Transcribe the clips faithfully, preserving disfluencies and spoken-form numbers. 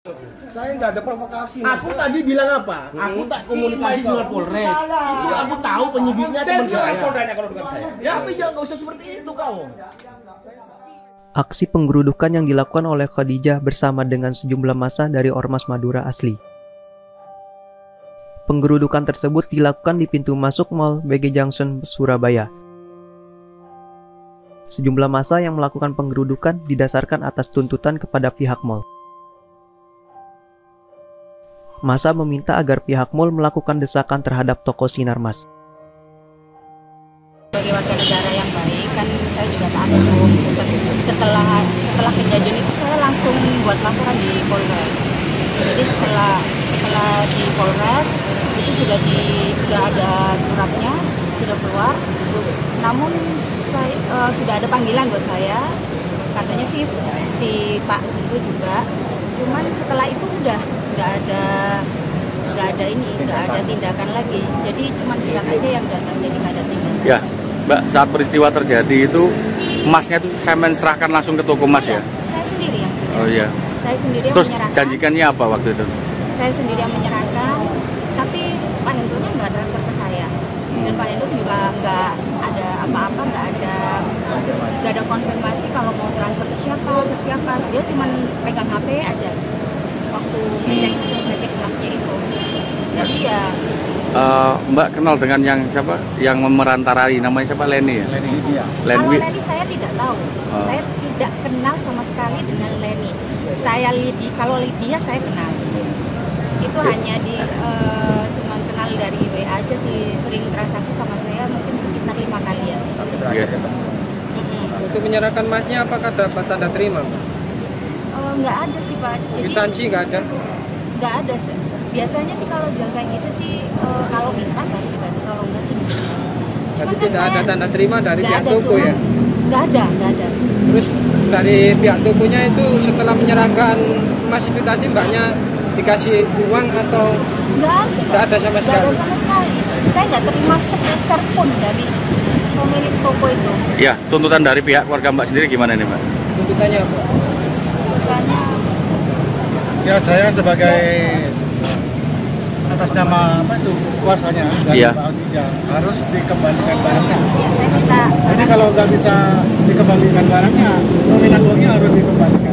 Saya nggak ada provokasi. Aku tadi bilang apa? Aku tak komunikasi dengan Polres. Itu aku tahu penyidiknya teman saya. Kalau dengan saya. Ya, tapi jangan nggak usah seperti itu kamu. Aksi penggerudukan yang dilakukan oleh Khadijah bersama dengan sejumlah massa dari Ormas Madura asli. Penggerudukan tersebut dilakukan di pintu masuk Mall B G Junction, Surabaya. Sejumlah massa yang melakukan penggerudukan didasarkan atas tuntutan kepada pihak mall. Massa meminta agar pihak mall melakukan desakan terhadap toko Sinarmas. Sebagai warga negara yang baik, kan saya juga taat hukum. Setelah setelah kejadian itu saya langsung buat laporan di Polres. Jadi setelah setelah di Polres itu sudah di sudah ada suratnya, sudah keluar. Namun saya, uh, sudah ada panggilan buat saya. Katanya sih si Pak itu juga. Cuman setelah itu udah nggak ada nggak ada ini nggak ada tindakan lagi. Jadi cuman surat aja yang datang, jadi nggak ada tindakan. Ya, Mbak, saat peristiwa terjadi itu emasnya itu saya menserahkan langsung ke toko emas ya? Saya sendiri yang Oh iya. Saya sendiri yang Terus menyerahkan. janjikannya apa waktu itu? Saya sendiri yang menyerahkan, tapi Pak Hendro-nya nggak transfer ke saya. Dan Pak Hendro juga nggak ada apa-apa, nggak ada nggak ada konfirmasi kalau mau transfer ke siapa, ke siapa. Dia cuma pegang H P aja waktu ngecek ngecek emasnya itu. Jadi ya. Uh, Mbak kenal dengan yang siapa? Yang memerantarai, namanya siapa? Leni ya? Leni dia. Kalau Leni saya tidak tahu. Oh. Saya tidak kenal sama sekali dengan Leni. Saya Lidi, kalau Lydia saya kenal. Itu hanya di uh, cuma kenal dari W A aja sih, sering transaksi sama saya mungkin sekitar lima kali ya. Yeah. Mm-hmm. Untuk menyerahkan emasnya apakah dapat tanda terima? Uh, nggak ada sih Pak. Jadi kwitansi nggak ada? Nggak ada. Biasanya sih kalau jual kayak gitu sih uh, kalau minta nggak dikasih, kalau nggak sih. Jadi tidak ada tanda terima dari pihak ada, toko ya? Nggak ada, nggak ada. Terus dari pihak tokonya itu setelah menyerahkan emas itu tadi mbaknya dikasih uang atau nggak ada? Nggak ada sama sekali? Nggak ada sama sekali. Saya nggak terima sepeser pun dari pemilik toko itu. Ya, tuntutan dari pihak keluarga Mbak sendiri gimana nih Mbak? Tuntutannya apa? Tuntutannya Ya, saya sebagai atas nama apa itu kuasanya dari iya. Pak Khadijah harus dikembalikan barangnya. ya saya minta. Jadi kalau nggak bisa dikembalikan barangnya, nominal uangnya harus dikembalikan.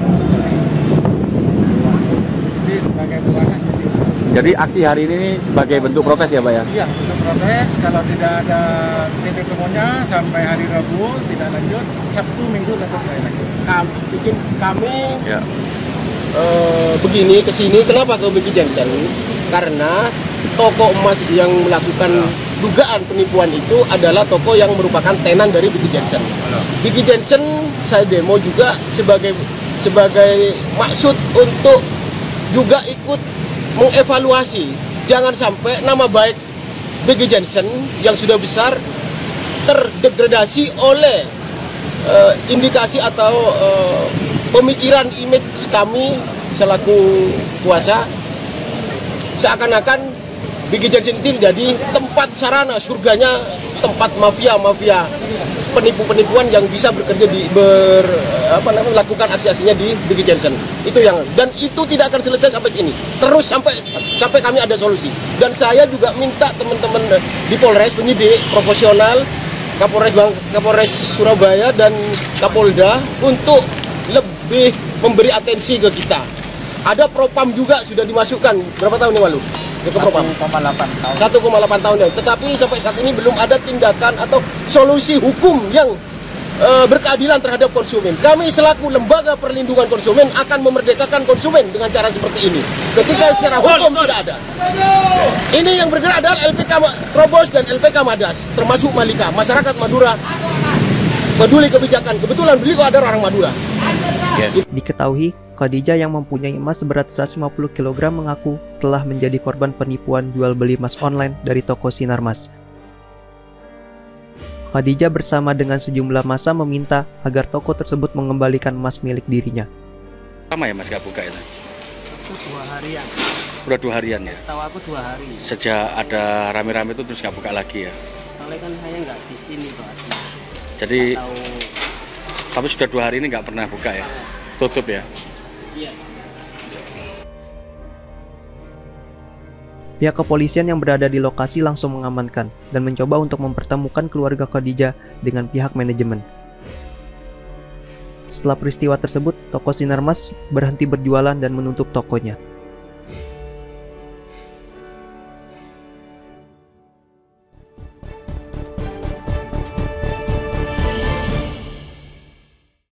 Jadi sebagai kuasa seperti itu. Jadi aksi hari ini sebagai bentuk protes ya Mbak ya? Iya, untuk protes kalau tidak ada titik temunya sampai hari Rabu tidak lanjut, Sabtu Minggu tetap saya lanjut. Kami, bikin kami Ya. uh, begini kesini kenapa ke B G Junction? Karena toko emas yang melakukan dugaan penipuan itu adalah toko yang merupakan tenan dari B G Junction. B G Junction saya demo juga sebagai sebagai maksud untuk juga ikut mengevaluasi, jangan sampai nama baik B G Junction yang sudah besar terdegradasi oleh uh, indikasi atau uh, pemikiran image kami selaku kuasa, seakan-akan B G Junction itu jadi tempat sarana surganya, tempat mafia-mafia penipu-penipuan yang bisa bekerja di ber apa namanya melakukan aksi-aksinya di B G Junction. Itu yang, dan itu tidak akan selesai sampai sini. Terus sampai sampai kami ada solusi. Dan saya juga minta teman-teman di Polres, penyidik profesional, Kapolres Bang, Kapolres Surabaya dan Kapolda untuk lebih memberi atensi ke kita. Ada propam juga sudah dimasukkan berapa tahun yang lalu? Ke propam satu koma delapan tahun. satu koma delapan tahun ya. Tetapi sampai saat ini belum ada tindakan atau solusi hukum yang uh, berkeadilan terhadap konsumen. Kami selaku lembaga perlindungan konsumen akan memerdekakan konsumen dengan cara seperti ini. Ketika secara hukum tidak ada. Ini yang bergerak adalah L P K Trobos dan L P K Madas, termasuk Malika, masyarakat Madura peduli kebijakan. Kebetulan beliau ada orang Madura. Ya. Diketahui, Khadijah yang mempunyai emas seberat seratus lima puluh kilogram mengaku telah menjadi korban penipuan jual beli emas online dari toko Sinarmas. Khadijah bersama dengan sejumlah massa meminta agar toko tersebut mengembalikan emas milik dirinya. Lama ya Mas gak buka itu? Itu dua harian. Udah dua harian ya? Setahu aku dua hari. Sejak ada rame-rame itu terus gak buka lagi ya? Soalnya kan saya nggak di sini Pak. Jadi, Tahu. tapi sudah dua hari ini nggak pernah buka ya? Tutup ya? Iya. Pihak kepolisian yang berada di lokasi langsung mengamankan dan mencoba untuk mempertemukan keluarga Khadijah dengan pihak manajemen. Setelah peristiwa tersebut, toko Sinarmas berhenti berjualan dan menutup tokonya.